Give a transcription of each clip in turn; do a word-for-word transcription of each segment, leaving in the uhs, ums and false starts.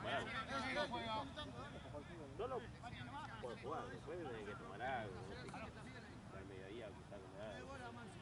Solo por jugar, después tenés que tomar algo, no sé, al mediodía quizás comer algo.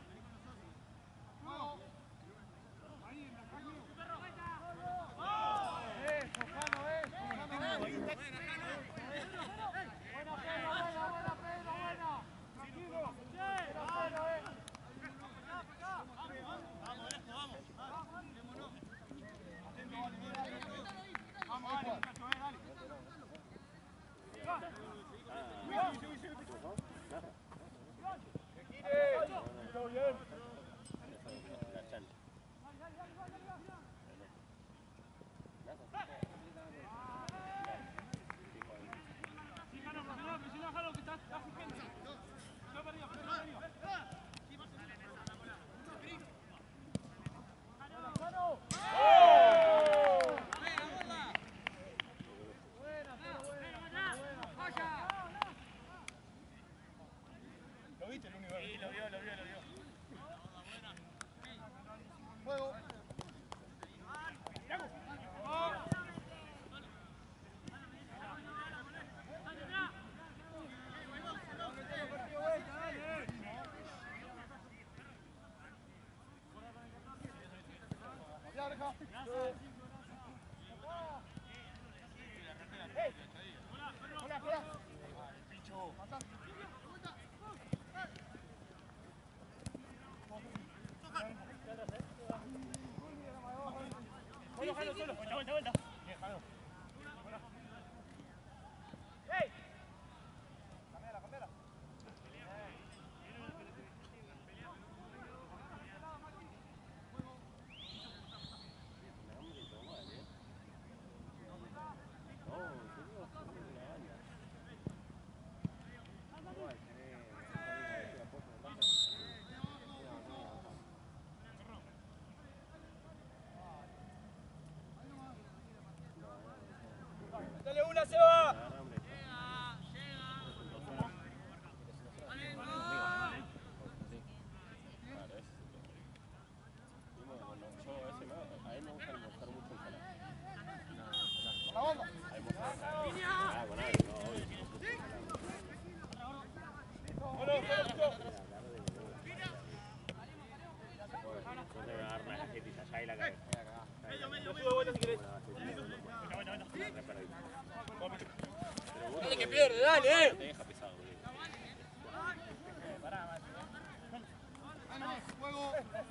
¡Dale una, Seba! Dale que pierde, dale, eh. Te deja pesado, boludo. Vamos, juego.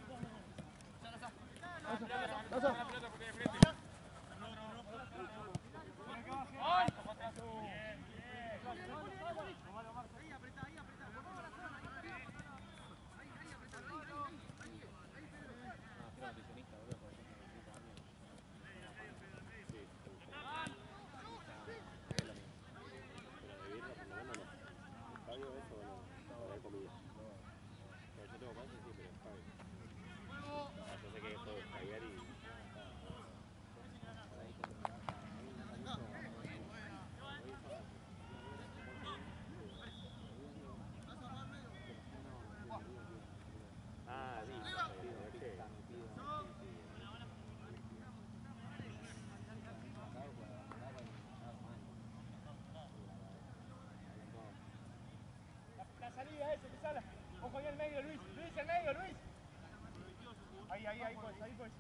Salida ese, que sala. Ojo ahí al medio, Luis. Luis, al medio, Luis. Ahí, ahí, ahí, pues, ahí, pues.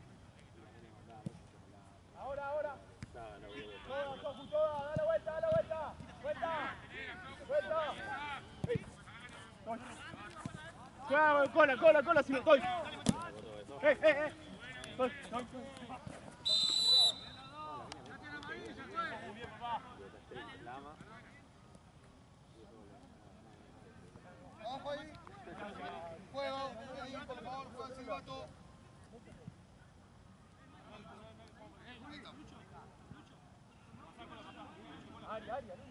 Ahora, ahora. Toda, Tofu, toda. Dale vuelta, dale vuelta. Vuelta. Vuelta. Cuidado, cola, cola, cola, si me estoy. Eh, eh, eh. Estoy, estoy. Muy bien, papá. Abajo ahí. Juego. Ahí, por favor, juega el silbato. Ari, Ari, Ari.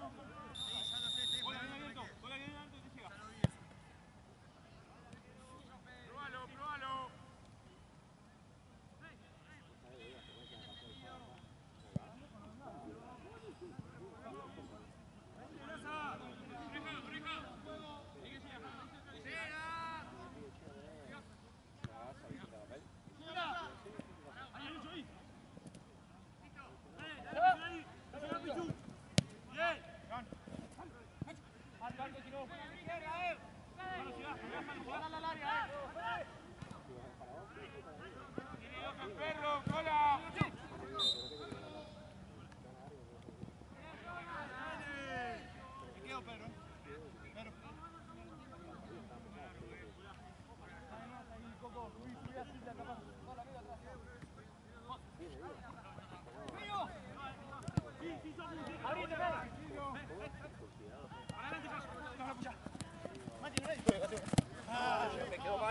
Pruébalo, pruébalo.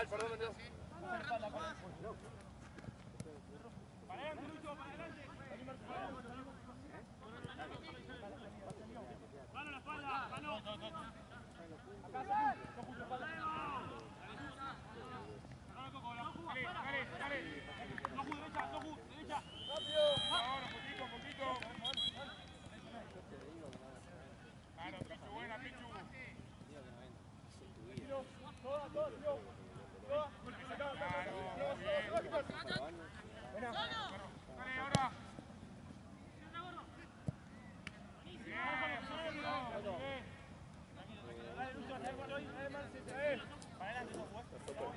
mal, perdón, perdón. Para adelante, Lucho, para adelante. Mano a la espalda, mano. Acá, no puso espalda. Dale, Coco, dale, dale, dale. Tocu, derecha, Tocu, derecha. Rápido. Ahora, poquito, poquito. Claro, Pichu, buena, Pichu. Toda, toda, tío. Toda. Claro, bien. Buena. Dale, ahora. Dale, Lucho, dale, bueno, ahí, dale, man, se trae. Para adelante, no jugaste.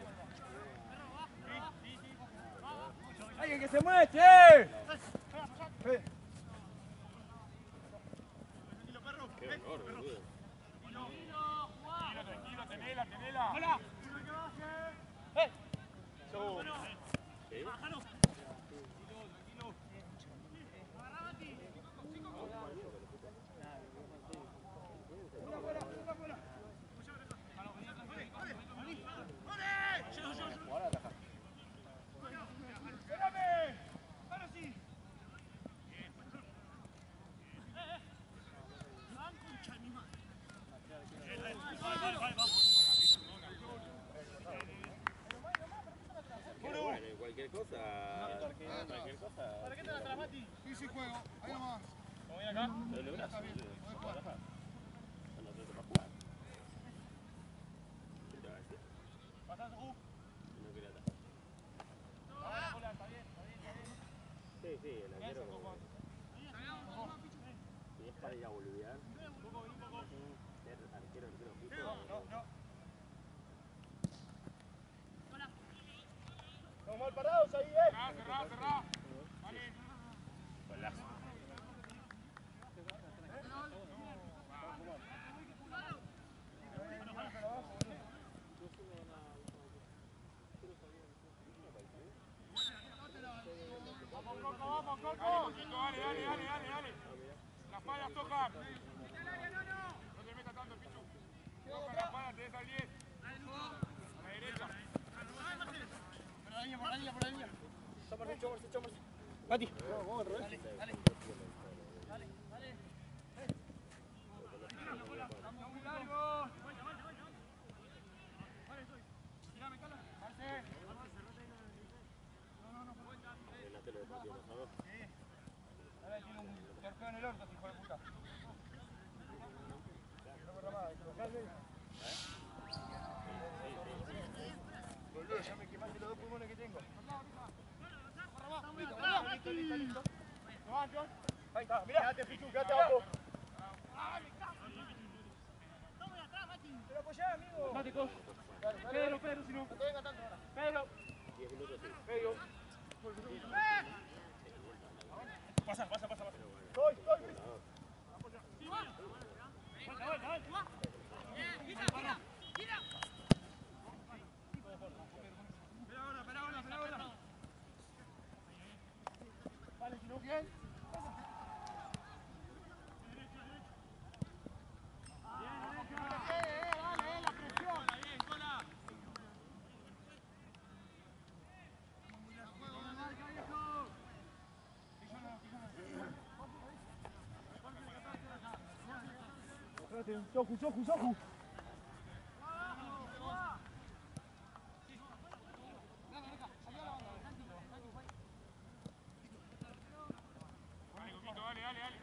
Sí, sí, sí. ¡Alguien que se muestre! Qué honor, boludo. Tranquilo, tranquilo, tenela, tenela. ¡Hola! ¡Eh! ¿Sí? ¡Bájalo! Tranquilo, Cualquier cosa. Cualquier cosa. ¿Para qué te la traes, Mati? Sí, sí, juego. Ahí nomás. ¿Cómo viene acá? Doble brazo. Está bien, boludo. podés jugar. No te para jugar. ¿Qué te va a decir? Pasá, Soju. No quería atajar. Ahora, bola, está bien, está bien, está bien. Sí, sí, el arquero. Eso, Coco. Si es para ir a boludear. Coco, vení, Coco. Ser arquero, arquero fijo. No, no. Estamos mal parados ahí, eh. Cerrá, cerrá, cerrá. Vale. Golazo. Vamos, Coco, vamos, Coco. Dale, dale, dale, dale, dale. Las palas tocan. No te metas tanto, Pichu. Toca las palas, te des al diez. A la derecha. Por la línea, por la línea, por la línea. Chomarse, chomarse, chomarse. Mati. Vamos, al revés. Dale, dale. Dale, dale. Estamos muy largos. Tirame, Carlos. Marce. No, no, no. En la tele deportiva pasado. Ahora tiene un torpeo en el orto, hijo de puta. Boludo, ya me quemaste los dos pulmones que tengo. Listo, listo, listo, listo. No, John. Ahí está, mirá. Quédate, Pichu, quédate abajo. Pero apoyá, amigo. Mático. Pedro, Pedro, si no. No te venga tanto ahora. Pedro. diez minutos sí. Pedro. Pasa, pasa, pasa, pasa. Estoy, estoy. Vuelta, vuelta, vuelta. Espera ahora, espera ahora, espera ahora. Vale, si no, bien. Soju, Soju, Soju. Dale, Coquito, dale, dale, dale.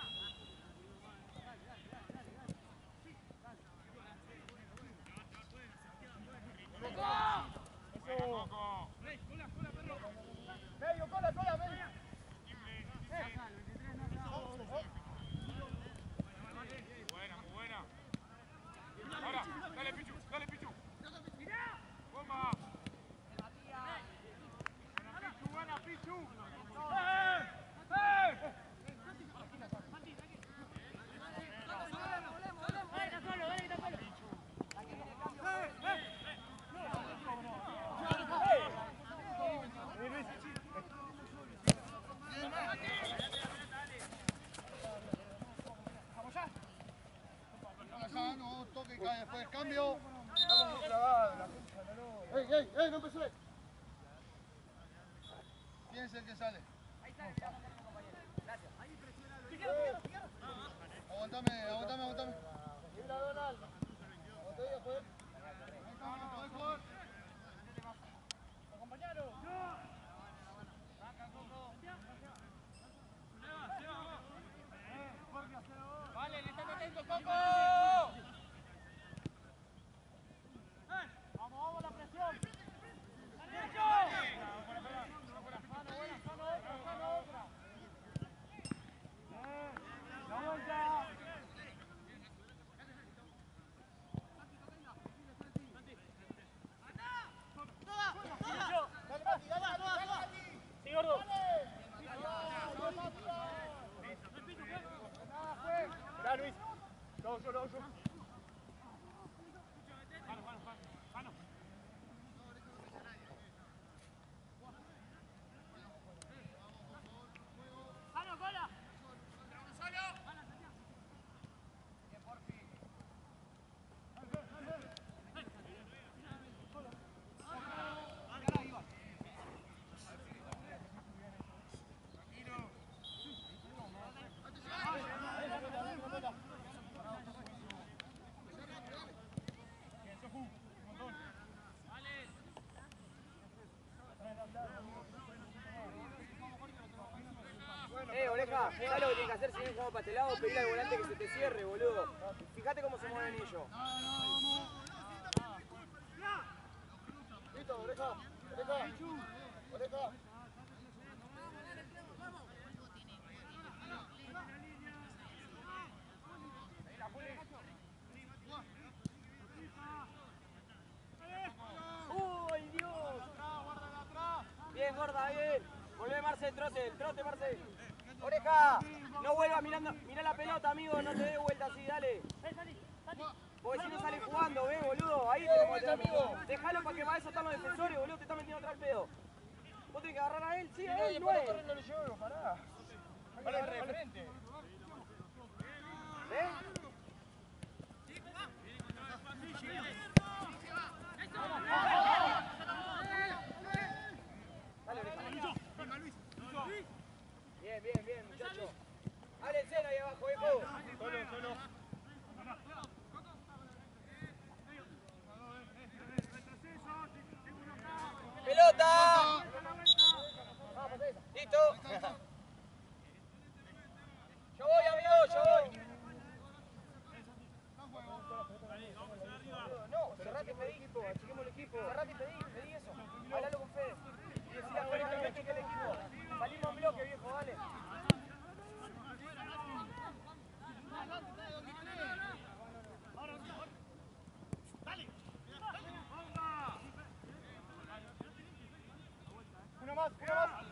Eso. Coco. Medio, cola, cola, medio. Buena, muy buena. Ahora, dale Pichu, dale Pichu. Bomba. Buena Pichu, buena Pichu. ¡Eh! ¡Eh! Acá no toque y cae después. Cambio. Estamos muy clavados, la puta, no. ¡Ey, ey, ey, no empecé. ¿Quién es el que sale? Aguantame, aguantame, aguantame. Mira, Donald. Aguantame, Joel. Ahí está, podés jugar. Acompañalo. Vale, le están atento, Coco. Vamos, vamos, la presión. ¡Derecho! Mano, buena, mano, otra, mano, otra. La vuelta. Sí, gordo. Mirá, Luis. Lo hago yo, lo hago yo. Mano, mano, mano. Mano. Mano, cola. Eh, Oreja, ¿sabes lo que tienes que hacer si vienes jugando para este lado? Pedir al volante que se te cierre, boludo. Fíjate cómo se mueven ellos. Listo, Oreja, Oreja, Oreja. ¡Uy, Dios! Bien, gorda, bien. Volvé, Marce, el trote, el trote, Marce. Oreja, no vuelvas mirando, mirá la pelota, amigo, no te dé vuelta así, dale. Porque si no sale jugando, ve, boludo, ahí tenemos que amigo. Dejalo para que para eso están los defensores, boludo, te está metiendo atrás el pedo. Vos tenés que agarrar a él, sí, a él, no es. No lo llevo, pará. Pará, de frente. ¿Ves? Dale, Oreja. Bien, bien, bien, muchacho. Dale el cero ahí abajo, viejo. Solo, solo. ¡Pelota! ¿Listo? Yo voy, amigo, yo voy. No, cerrate y pedí. Achiquemos el equipo. Cerrate y pedí, pedí eso. Hablalo con Fede. Y decirle a Fede que mete que el equipo. Salimos en bloque, viejo, dale. Una más, una más.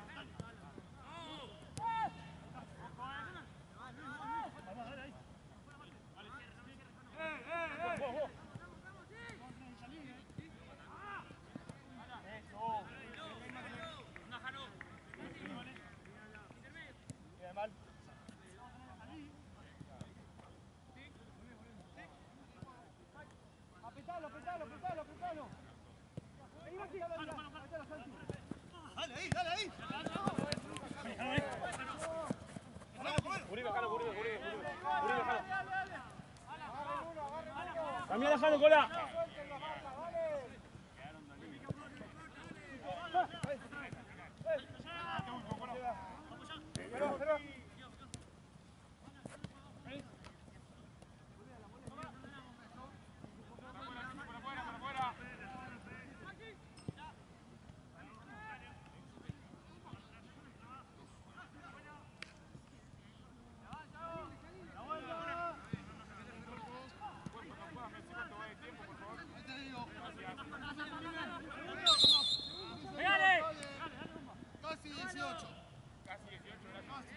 Apretalo, apretalo, apretalo, apretalo. Vení, Maxi. Dale ahí, dale ahí. Uribe, jalo, Uribe, Uribe, Uribe. Uribe, jalo. También la jalo, cola. Casi dieciocho. Casi dieciocho, gracias.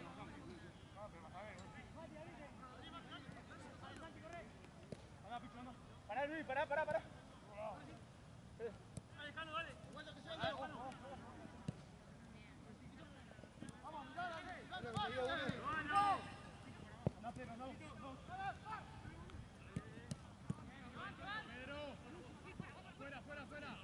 Pará, Luis, pará, pará, pará. Fuera, fuera, fuera.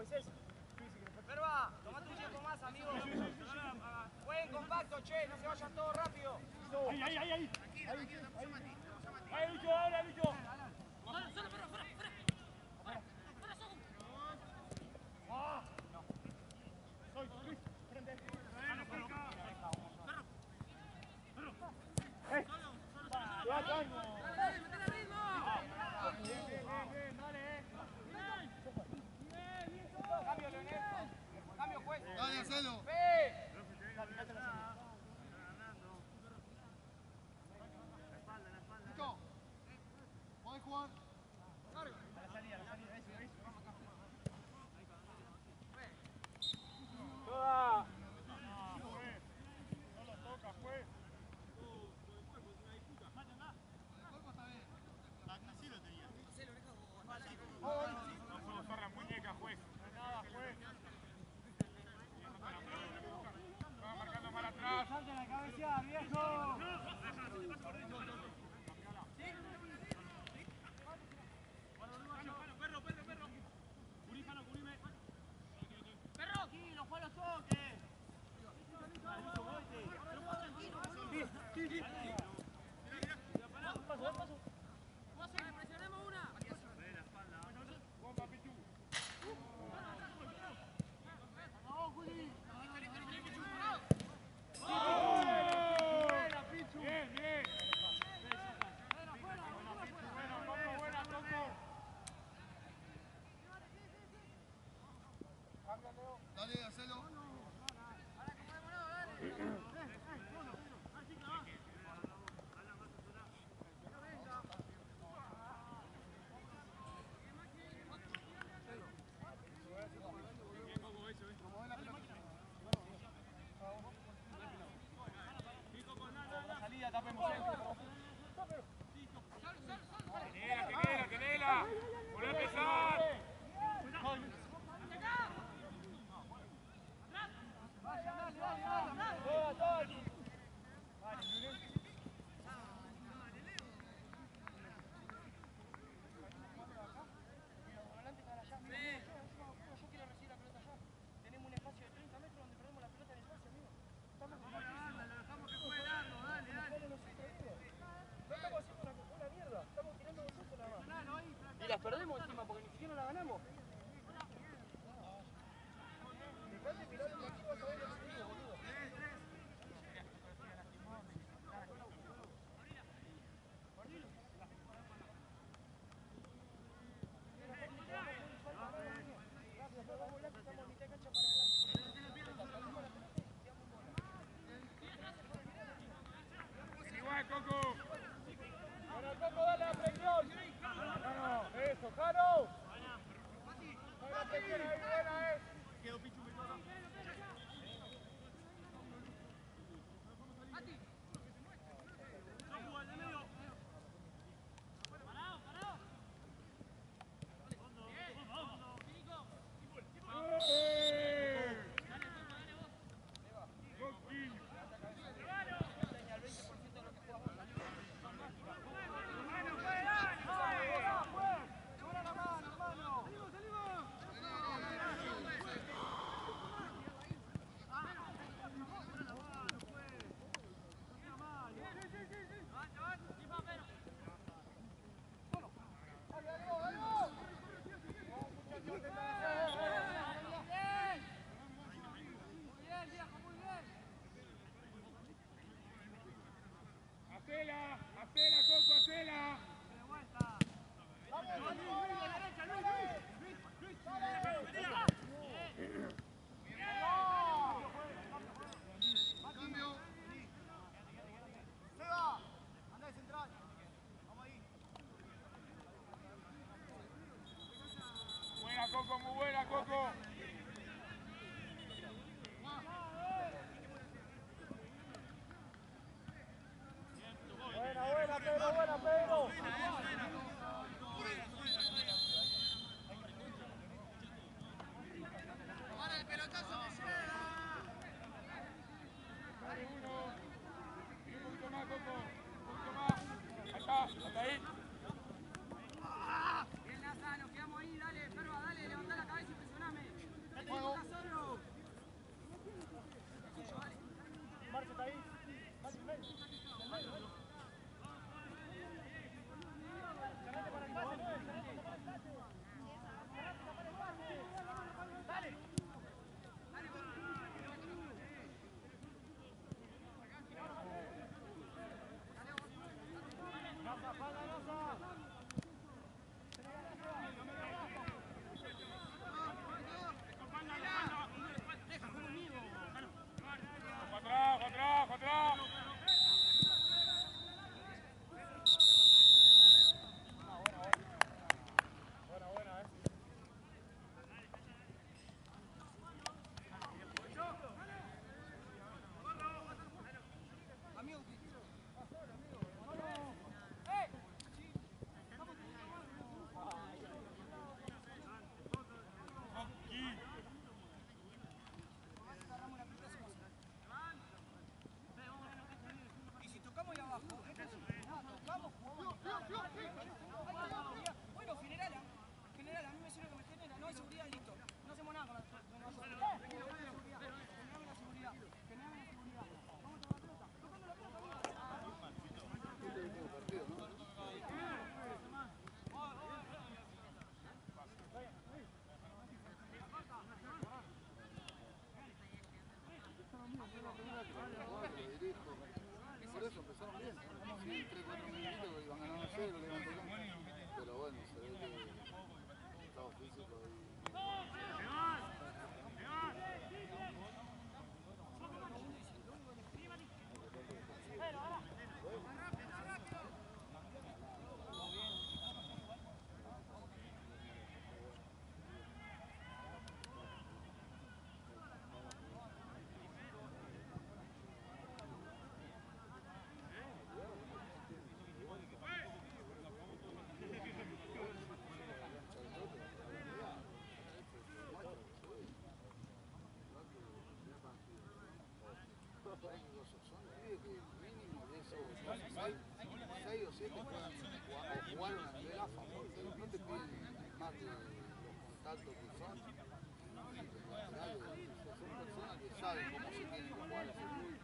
Moisés. Perva, tomate un tiempo más, amigo. Jueguen compacto, che, no se vayan todos rápido. Ahí, ahí, ahí, ahí. Ahí, Lucho, ahora, Lucho. Solo, solo, fuera, fuera, fuera. Fuera, fuera, Sogu. Ah. Soy, Luis, frente. ¡Eh! ¡Ya, ya! Dale, dale, mete el ritmo. Bien, bien, bien, dale, eh. Cambio, Leonel. Cambio, juez. Dale, hacelo. ¡Ve! Nico, podés jugar. Carga. Toda. No lo toca, juez. No puedo usar la muñeca, juez. No hay nada, juez. Estaba marcando mal atrás. ¡Salten a cabecear, viejo! Perro, aquí, los juegos toques. Presionemos una. Bomba, Pichu. Bien, bien. Bueno, Coco, buena, Coco. Dale, hacelo. Salida, tapemos el. Tenela, tenela, tenela. Volvé a empezar. Toda, toda. Yo quiero recibir la pelota allá. Tenemos un espacio de treinta metros donde perdemos la pelota en el espacio, amigo. Estamos con lo dejamos que juegue largo, dale, dale. No estamos haciendo una, una mierda, estamos tirando nosotros nada más. Y las perdemos encima porque ni siquiera la ganamos. Dejate mirar el aquí, vas a ver lo que te digo, boludo. Igual, Coco. Bueno, Coco, dale la presión. Jano, eso, Jano. Dale la presión ahí, buena, eh. Hacela, hacela, Coco, hacela. Cambio. Seba, anda de central. Vamos ahí. Buena, Coco, muy buena, Coco. Buena, buena, Pedro, buena, Pedro. Para el pelotazo que llega. Dale uno. Y un poquito más, Coco. Un poquito más. Ahí está, hasta ahí. Bien, Laza, nos quedamos ahí, dale, Perva, dale, levantá la cabeza y presioname. técnicos son pibes que mínimo de esos seis o siete juegan o jugaron a nivel A F A, porque no te piden más de los contactos que son. Son personas que saben cómo se tienen que jugar ese fútbol.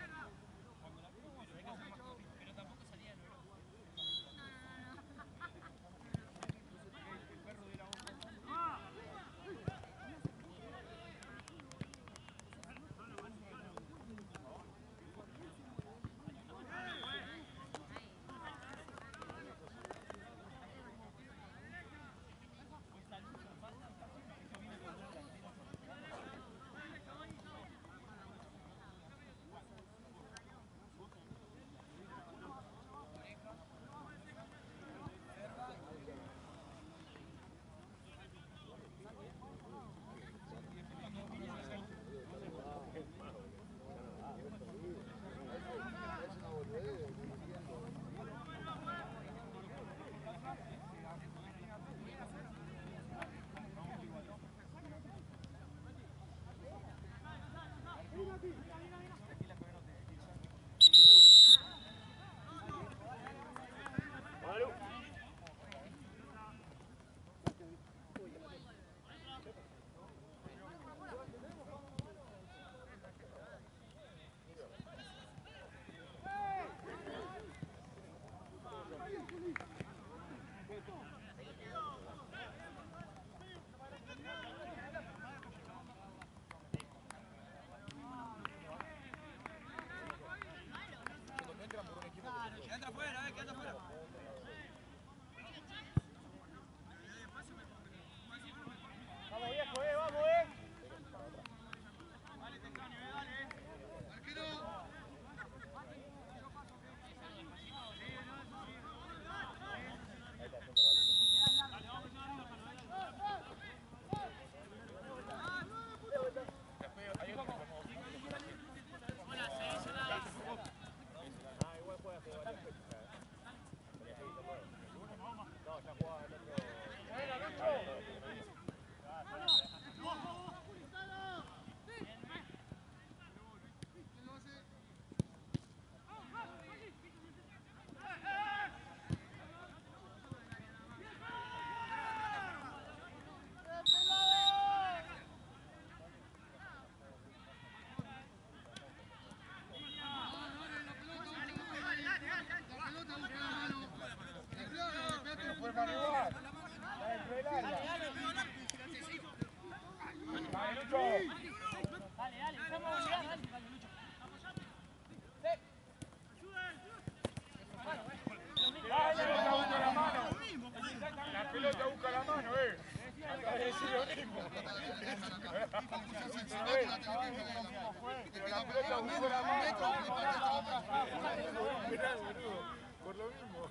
Por lo mismo.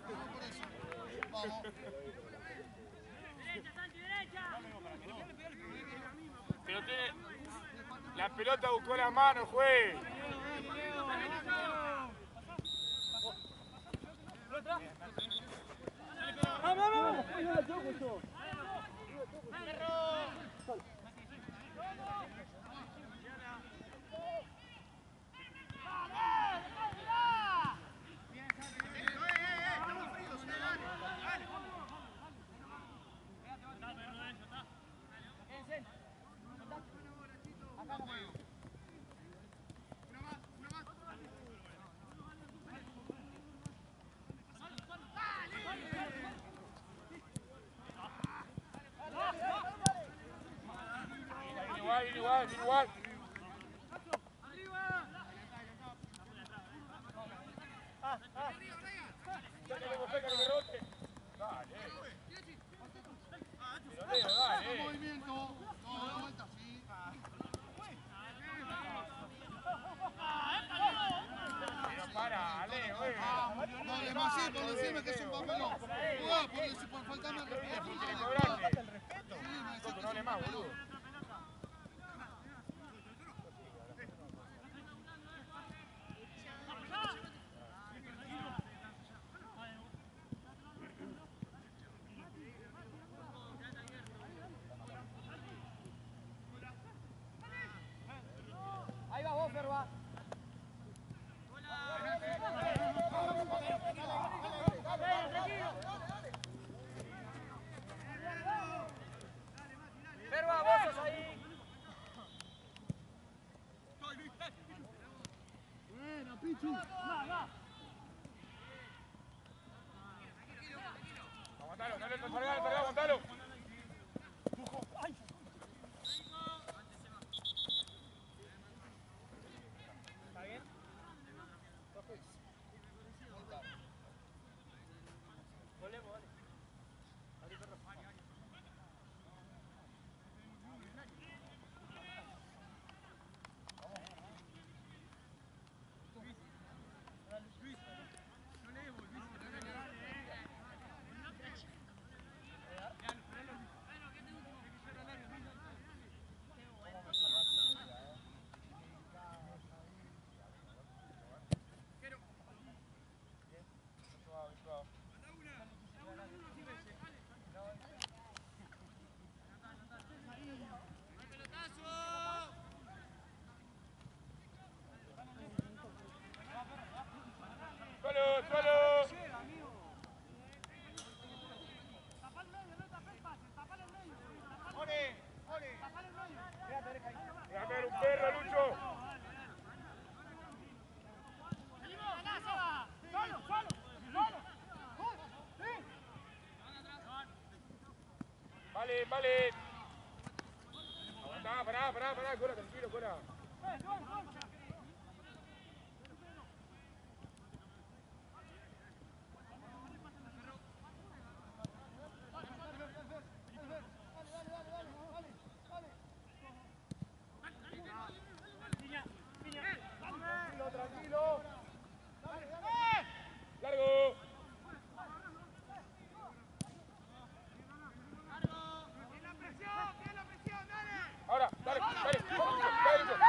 Pero tiene... La pelota buscó la mano, juez. Igual, igual, igual. Movimiento, no, de vuelta, sí. Pero para, Ale, güey. No, le más sí, por decirme que es un papelón. Jugá, por decir, por faltarme el respeto. Tiene que cobrarte. El respeto. No hable más, boludo. Ahí va vos, Ferba. Aguantalo, dale, cargalo, cargalo, aguantalo. ¿Está bien? Volvemos, vale. Vale, perro. Suelo, suelo. Déjame ver un perro, Lucho. Vale, vale. Aguantá, pará, pará, pará, Cora, tranquilo, Cora. Tranquilo. Largo. Ahora, dale, dale, vamos, dale, Lucho.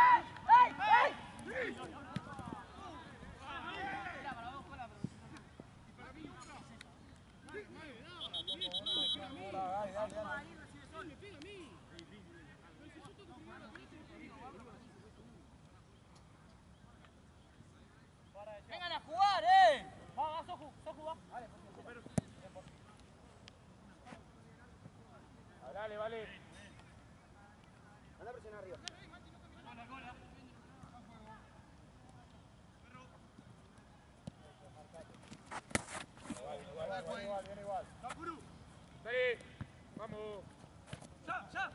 ¡Vengan a jugar, eh! Va, va, Soju, Soju, va. Vale, Dale, vale. anda a presionar arriba. Igual, igual, igual, viene igual. Dale, vamos. ¡Ya, ya!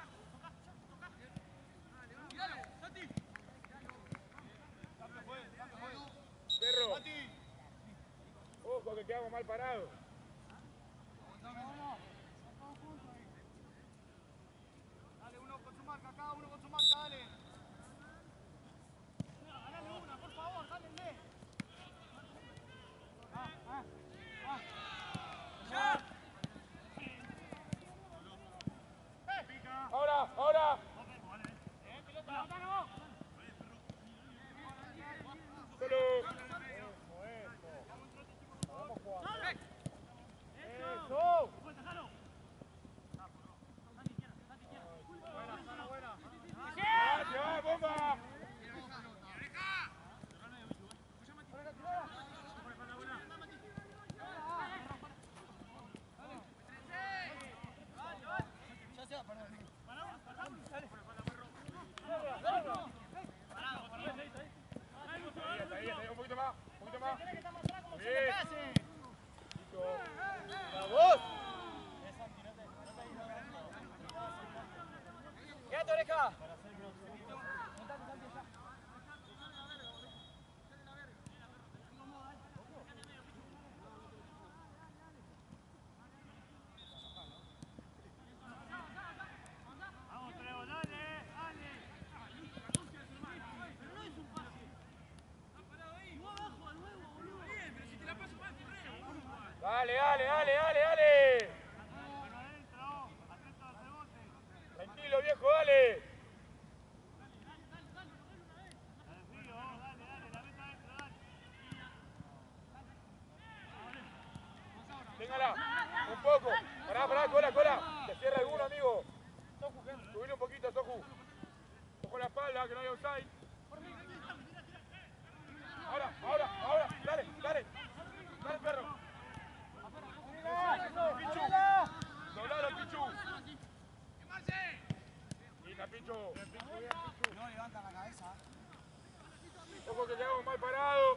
Perro. Ojo que quedamos mal parados. Dale, uno con su marca, cada uno con su marca, dale. Dale una, por favor, dale. Ah, ah, ah. ¡Ya! Ahora, ahora. Solo. Eso. ¡Ya, bomba! Ahí, hasta ahí, hasta ahí, un poquito más, un poquito más. Bien. ¡Vamos! ¡Quédate, oreja! Dale, dale, dale, dale, dale. Tranquilo, viejo, dale. Téngala, un poco. Pará, pará, cola, cola. Te cierra alguno, amigo. Subile un poquito, Soju. Ojo la espalda, que no hay offside. Ahora, ahora, ahora. Dale, dale. Dale, perro. Pichu. Doblalo, Pichu. Linda, Pichu. No levantan la cabeza. Ojo que quedamos mal parados.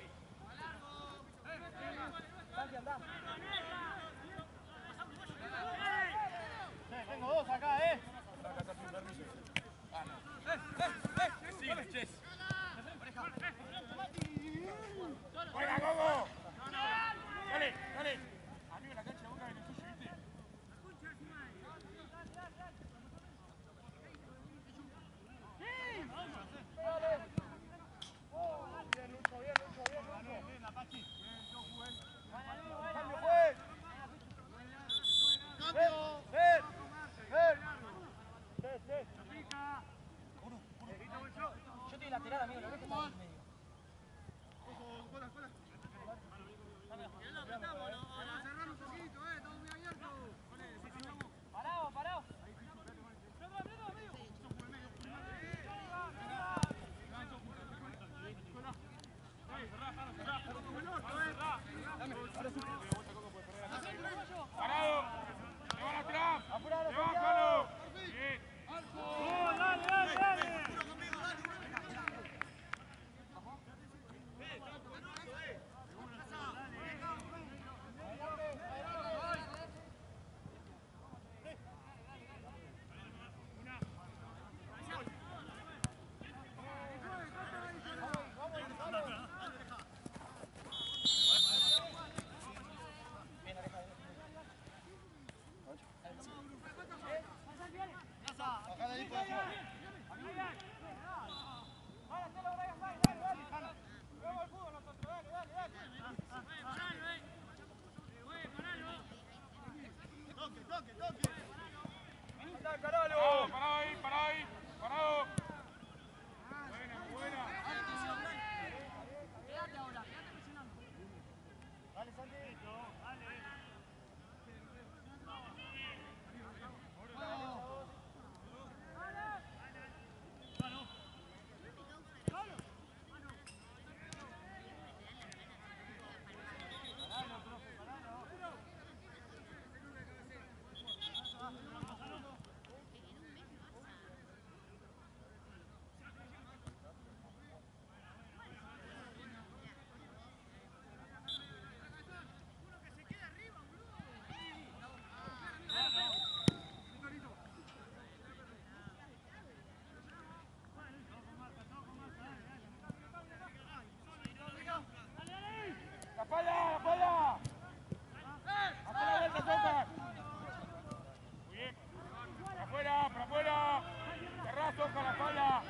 toca la falla.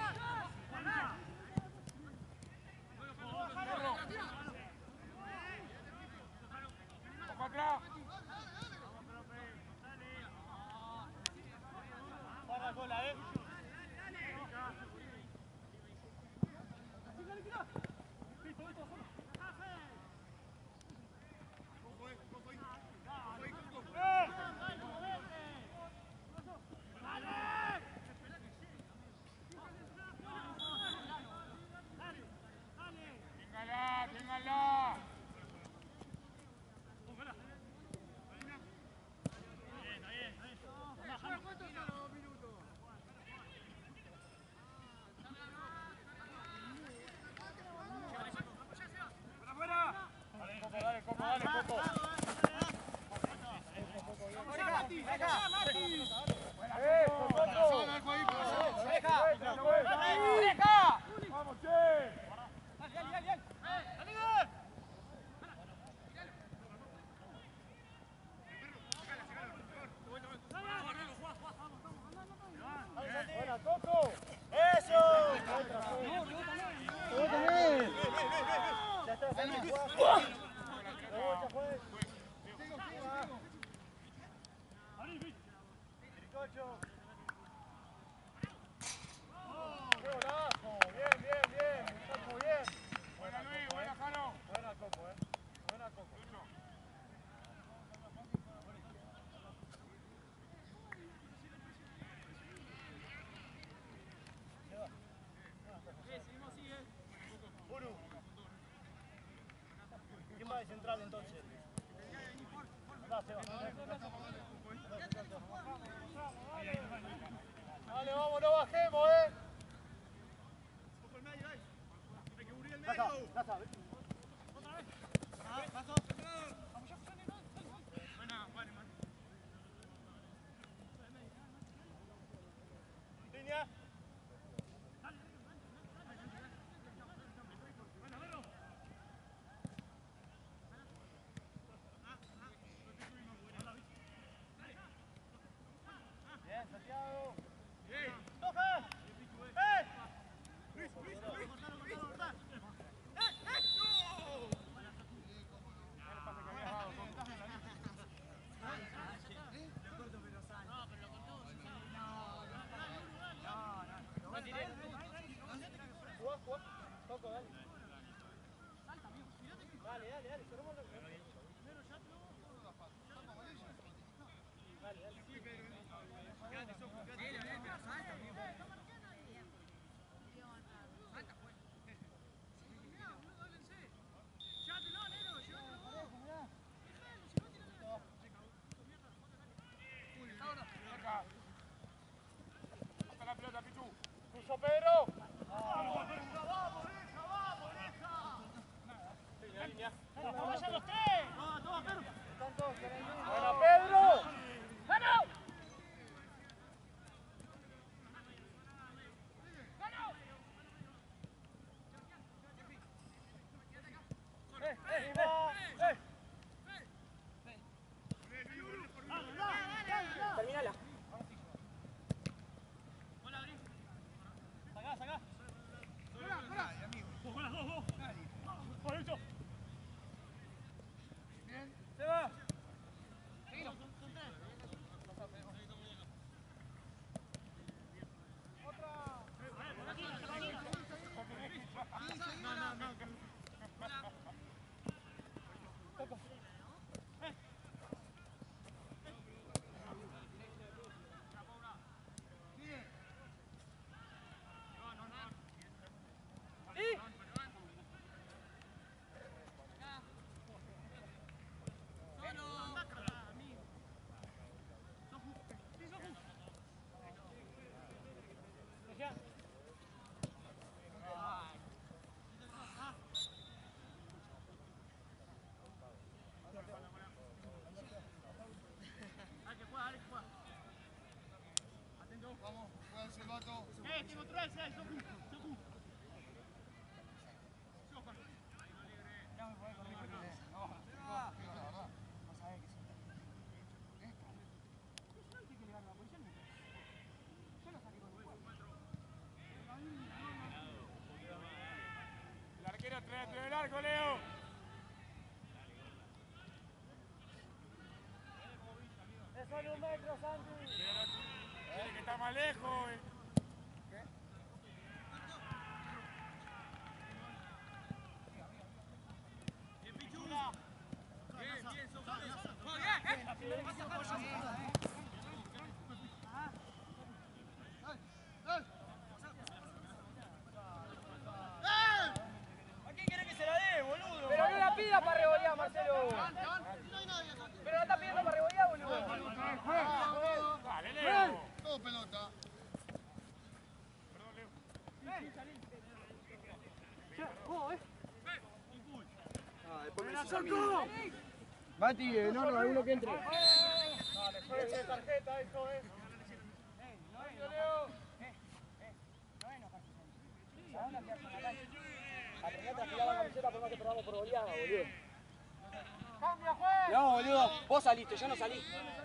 Perro. Ojo atrás. Para cola, eh. Téngala, téngala. Dale, Coco, dale, Coco. Vamos, che. Buena, Coco. Eso. Ya está, salí. Ya fue. Tricocho. ¡Qué golazo! Bien, bien, bien. Coco, bien. Buena Luis, buena Jano. Buena Coco, eh. Buena Coco. Uru. ¿Quién va de central entonces? Andá, Seba. Dale, vamos, no bajemos, eh. Casa, casa, ¿ves? Línea. Bien, Santiago. ¡Toca! ¡Eh! Jugá, jugá. Toco, dale. Dale, dale, dale. Cerramos la... Dale, dale. Acá. Toca la pelota, Pichu. ¡Puso Pedro! ¡Vayan los tres! ¡Buena, Pedro! ¡Eh, eh, eh! Terminala. Sacá, sacá. Se va. Vamos, juega el silbato. Eh, tengo tres, eh, Soku, Soku. Entra dentro del arco, Leo. Es solo un metro, Santi. Tiene que estar más lejos. eh. ¿A quién quiere que se la dé, boludo? Pero no la pida para revolear, Marcelo. Pero la está pidiendo para revolear, boludo. Dale, Leo. Todo pelota. Perdón, Leo. Ah, después me Mati, no, no, alguno que entre. Dale, fuerte, tarjeta, eso es. Aprendí a transpirar la camiseta por más que probamos por goleada, boludo. ¡Cambia, juez! No, boludo, vos saliste, yo no salí.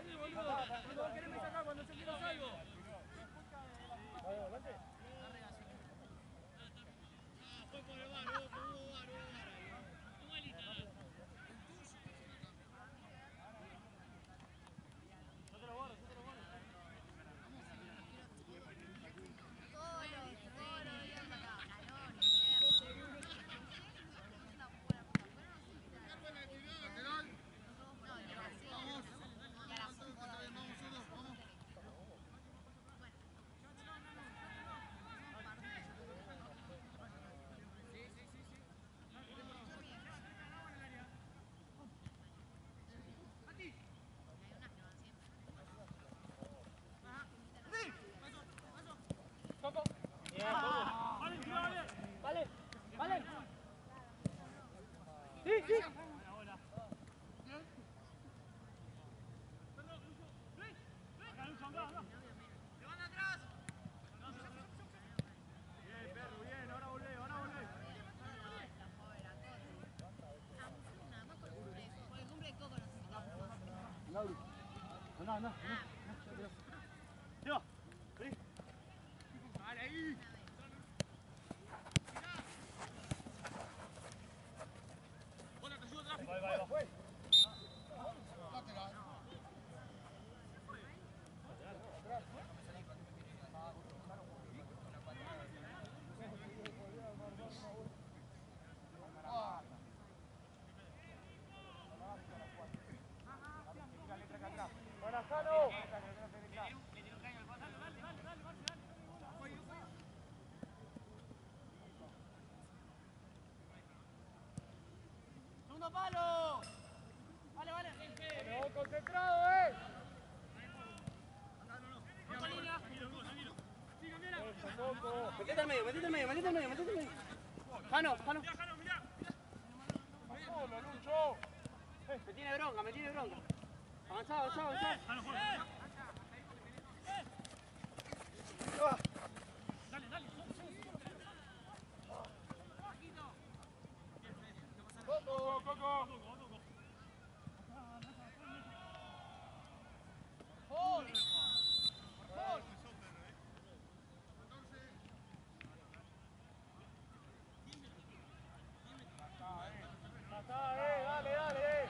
Vale, vale. Sí, sí. No, no, no. Yo. Buenasano. Segundo palo. Vale, vale. Pero concentrado, eh. Metete al medio, metete al medio, metete al medio, metete al medio. Jano, Jano. Solo, Lucho. Me tiene bronca, me tiene bronca. Avanzá, avanzá, avanzá. Coco, Coco. Pasá, eh. Dale, dale, eh.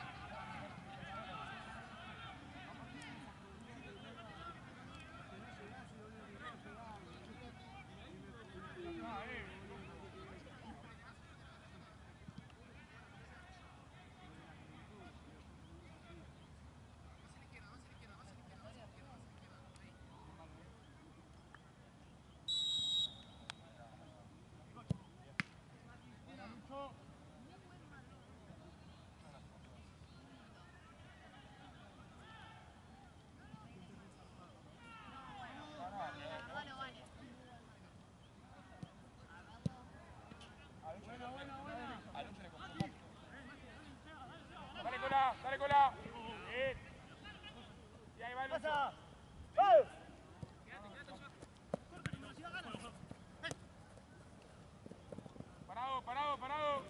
Dale cola, dale cola. Bien. Y ahí va Lucho. Pasa. ¡Eh! Parado, parado, parado.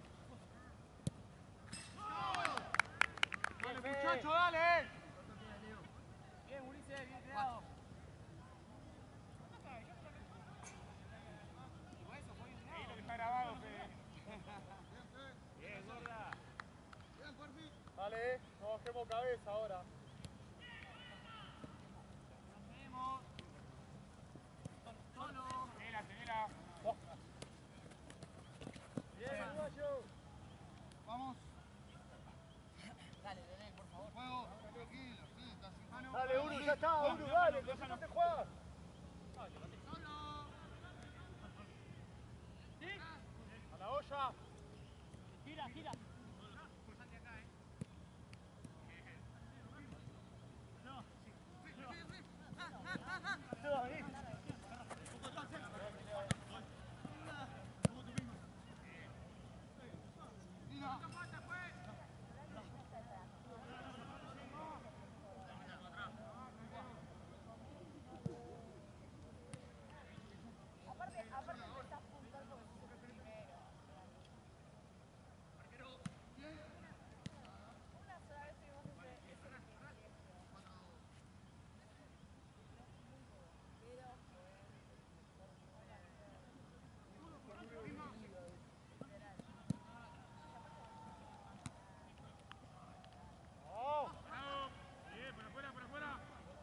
Dale, muchacho, dale. Bien, Ulises, bien creado. Ahí lo que está grabado, Fede. Dale, no bajemos cabeza ahora. Tenela, tenela. Bien, uruguayo. Vamos. Dale, dale, por favor. Juego, tranquilo, sí, estás sin mano. Dale, Uru, ya está, Uru, dale, déjate jugar. A la olla. Gira, gira. Bien, por afuera, por afuera.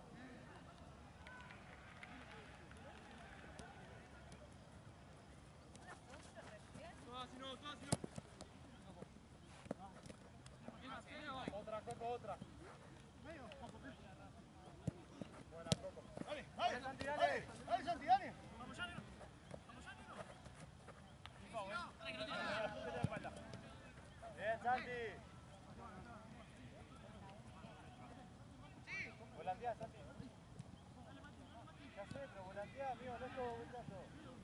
Otra, Coco, otra. Buena, Coco. Dale, dale, Santi, dale. Dale, Santi, dale. Vamos ya, Nero. Vamos ya, Nero. Dale, que no tiene la espalda. Bien, Santi. Volanteá, Santi. Ya sé, pero volanteá, amigo, no es todo un brazo.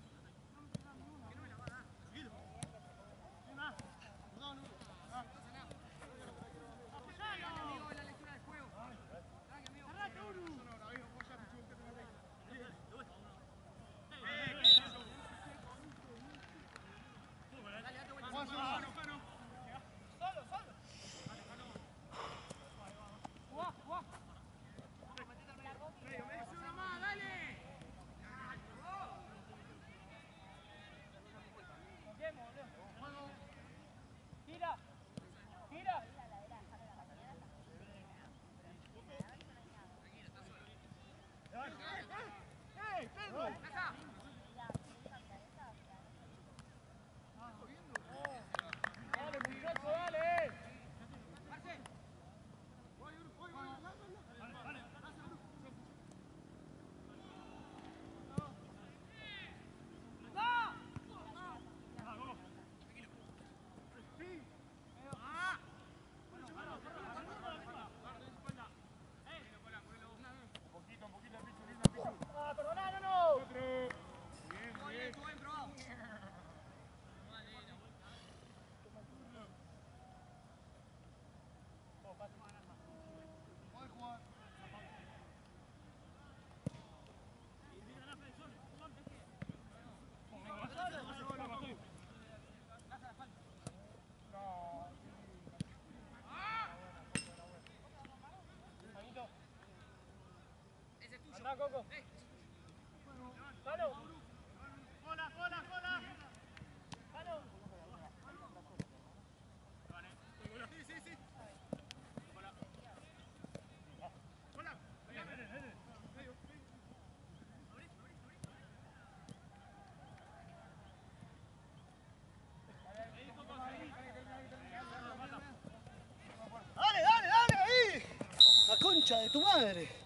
Gira. Gira. ¡Ey, Pedro! Dale, muchacho, dale. Un poquito, un poquito, pichu, linda, pichu. Ah, perdoná, no, no. Otro. Bien, bien. Podés jugar. Andá, Coco. Dale. Cola, cola, cola. Jalo. Dale, dale, dale, ahí. La concha de tu madre.